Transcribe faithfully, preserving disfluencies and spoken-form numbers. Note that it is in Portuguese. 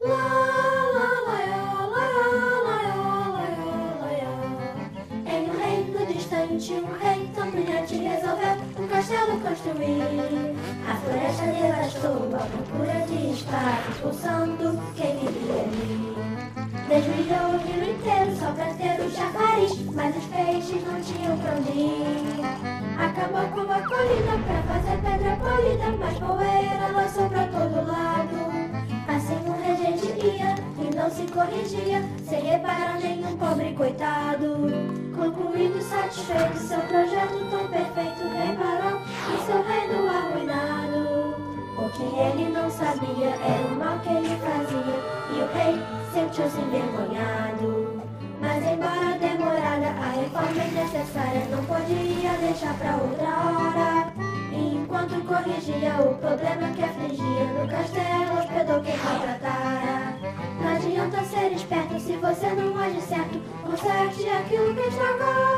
Lá, lá, laiá, laiá, laiá, laiá, laiá. Em um reino distante, um rei tão brilhante resolveu um castelo construir. A floresta devastou à procura de espaço, expulsando quem vivia ali. Desviou o rio inteiro só pra ter o chafariz, mas os peixes não tinham pra onde ir. Acabou com a colina pra fazer pedra polida, mas poeira lançou pra todo lado. Assim o regente ia e não se corrigia, sem reparar nenhum pobre coitado. Concluído e satisfeito, seu projeto tão perfeito, reparou em seu reino arruinado. O que ele não sabia era o mal que ele fazia, e o rei sentiu-se envergonhado. Mas embora demorada, a reforma necessária não podia deixar pra outra hora. E enquanto corrigia o problema que afligia, no castelo hospedou quem maltratara. Não adianta ser esperto se você não age certo, conserte aquilo que estragou.